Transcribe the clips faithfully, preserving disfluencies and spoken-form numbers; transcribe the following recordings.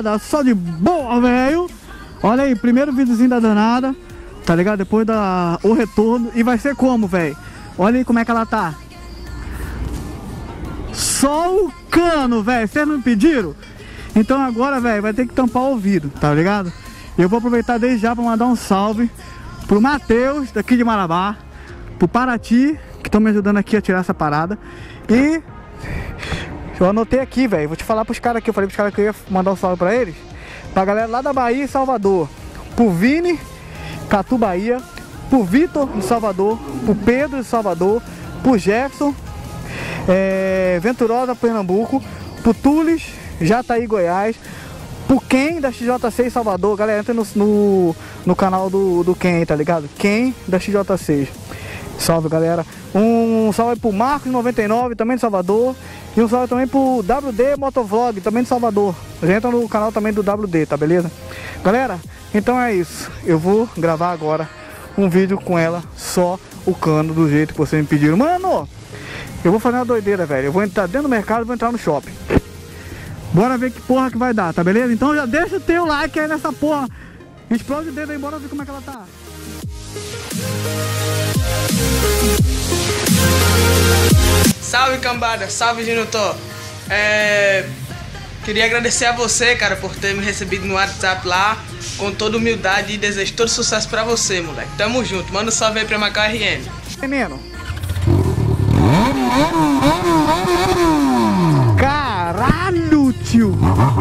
rapaziada, só de boa, velho. Olha aí, primeiro videozinho da danada, tá ligado? Depois da o retorno. E vai ser como, velho? Olha aí como é que ela tá. Só o cano, velho. Vocês não me pediram? Então agora, velho, vai ter que tampar o ouvido, tá ligado? Eu vou aproveitar desde já pra mandar um salve pro Matheus, daqui de Marabá, pro Paraty, que estão me ajudando aqui a tirar essa parada. E eu anotei aqui, velho. Vou te falar pros caras aqui. Eu falei pros caras que eu ia mandar um salve pra eles. Pra galera lá da Bahia e Salvador. Pro Vini, Catu, Bahia. Pro Vitor de Salvador. Pro Pedro de Salvador. Pro Jefferson, é, Venturosa, Pernambuco. Pro Tules, Jataí, Goiás. Pro Ken da X J seis Salvador. Galera, entra no, no, no canal do, do Ken, tá ligado? Ken da X J seis. Salve, galera. Um salve pro Marcos noventa e nove, também de Salvador. E um salve também pro W D Motovlog, também de Salvador. Já entra no canal também do W D, tá beleza? Galera, então é isso. Eu vou gravar agora um vídeo com ela, só o cano, do jeito que vocês me pediram. Mano, eu vou fazer uma doideira, velho. Eu vou entrar dentro do mercado e vou entrar no shopping. Bora ver que porra que vai dar, tá beleza? Então já deixa o teu like aí nessa porra. Explode o dedo aí, bora ver como é que ela tá. Salve, cambada, salve, Ginutor. É... Queria agradecer a você, cara, por ter me recebido no WhatsApp lá, com toda humildade, e desejo todo sucesso pra você, moleque. Tamo junto, manda um salve aí pra Macau R M. Menino. Caralho, tio.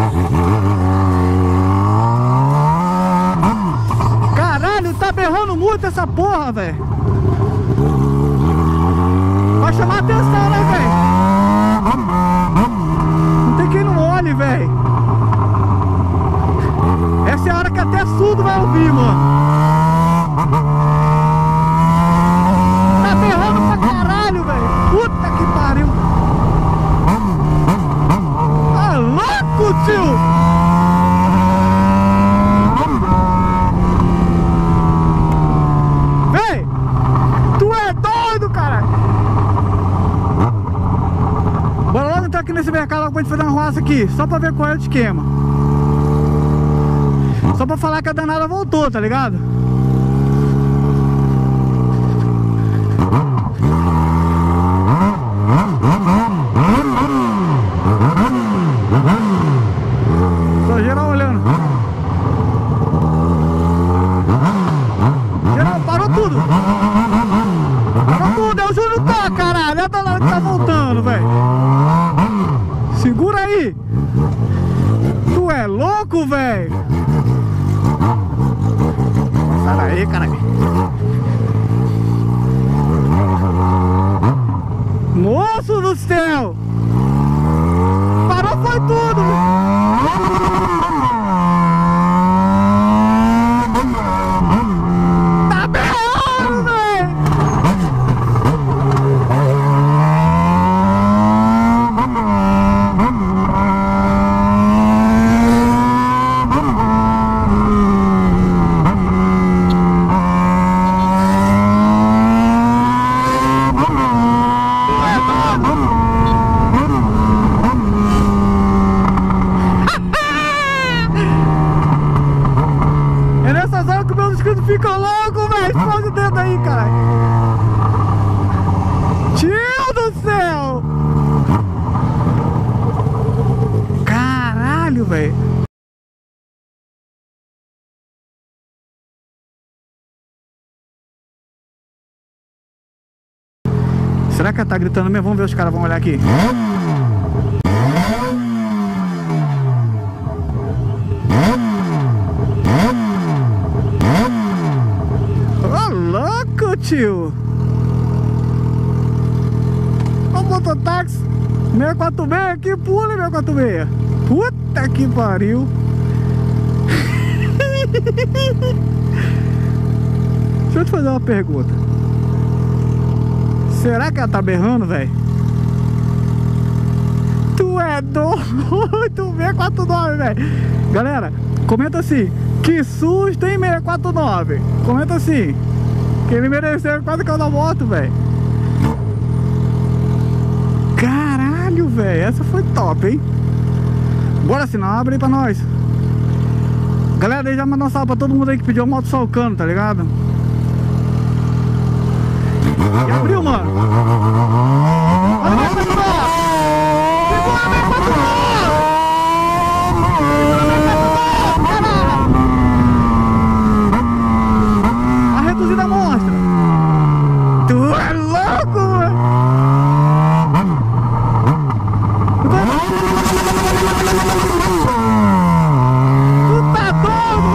Caralho, tá berrando muito essa porra, velho. Vai chamar atenção, né, velho? Não tem quem não olhe, velho. Essa é a hora que até surdo vai ouvir, mano. Tá berrando pra caralho, velho. Puta que pariu. Tá louco, tio. Véi, tu é doido, cara. Bora logo entrar aqui nesse mercado logo pra gente fazer uma roça aqui, só pra ver qual é o esquema. Só pra falar que a danada voltou, tá ligado? Só geral olhando. Geral, parou tudo. Parou tudo, eu juro que tá, caralho. É a danada que tá voltando, velho. Segura aí. Tu é louco, velho. Sai daí, caralho. Moço do céu. Parou, foi tudo. Tá berrando, velho. É nessas horas que meus inscritos ficam loucos, velho. Explode o dedo aí, caralho. Tio do céu. Caralho, velho. Será que ela tá gritando mesmo? Vamos ver, os caras vão olhar aqui. Ô, louco, tio. Ó o mototáxi seiscentos e quarenta e seis aqui, pula seiscentos e quarenta e seis. Puta que pariu. Deixa eu te fazer uma pergunta. Será que ela tá berrando, velho? Tu é doido, seiscentos e quarenta e nove, velho. Galera, comenta assim: que susto, hein, seiscentos e quarenta e nove? Comenta assim, que ele mereceu quase que eu da moto, velho. Caralho, velho, essa foi top, hein? Bora, sinal, abre aí pra nós. Galera, deixa eu mandar um salve pra todo mundo aí que pediu a moto solcando, tá ligado? E abriu, mano. Olha aí, pessoal. Segura minha patroa. A reduzida mostra. Tu é louco, mano. Tu tá doido?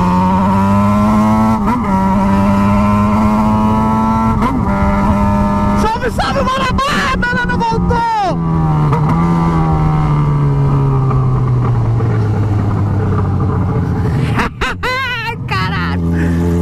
Salve, salve, Marabá! A banana voltou! Caralho!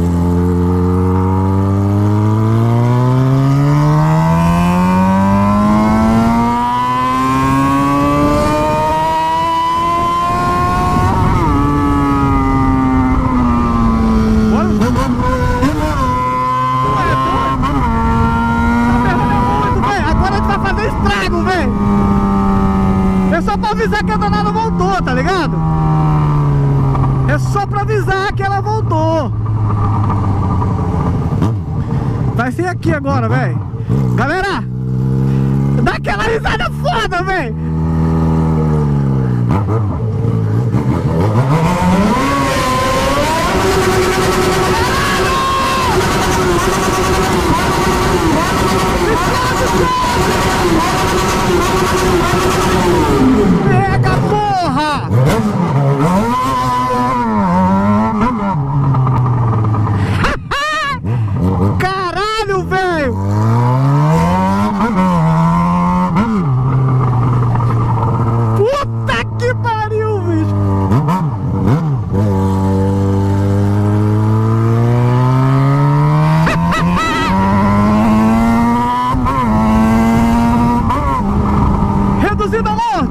É só pra avisar que a danada voltou, tá ligado? É só pra avisar que ela voltou. Vai ser aqui agora, velho. Galera, dá aquela risada foda, velho. Pega, porra! Caralho, velho! Puta que pariu, bicho! Reduzido, amor!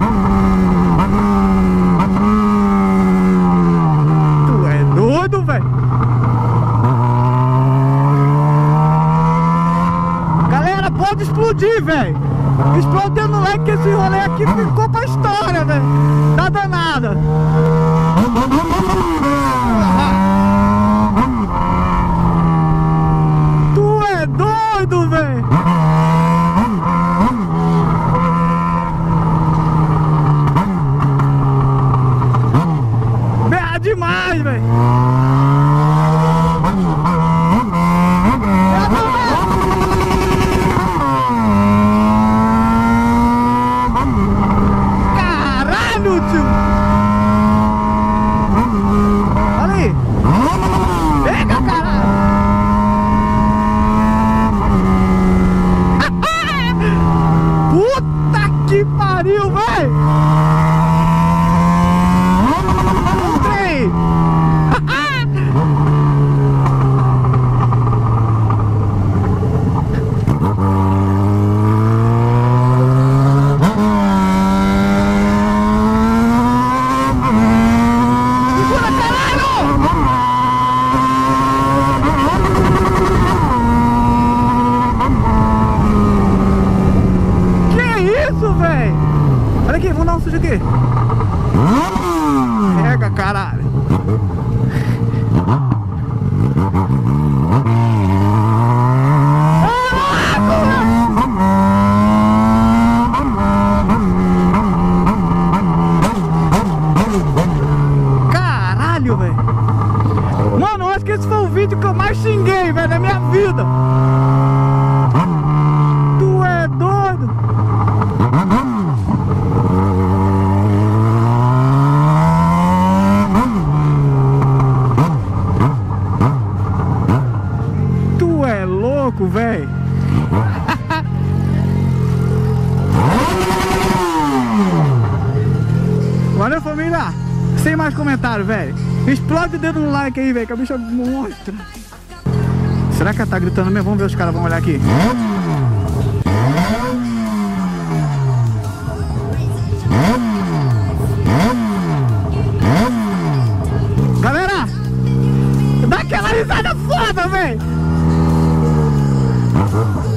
Tu é doido, velho! Galera, pode explodir, velho! Explodindo no like que esse rolê aqui ficou pra história, velho! Tá danada! Tu é doido, velho! Demais, velho! Caralho, tio! Olha aí! Pega, caralho! Puta que pariu, velho! Velho, olha aqui, vamos dar um sujo aqui. Pega, caralho. Caralho, velho. Mano, eu acho que esse foi o vídeo que eu mais xinguei, velho, na minha vida. Tu é doido? Tu é louco, velho. Valeu, família. Sem mais comentário, velho. Explode o dedo no like aí, velho, que a bicha mostra. Será que ela tá gritando mesmo? Vamos ver, os caras vão olhar aqui. Galera, dá aquela risada foda, velho.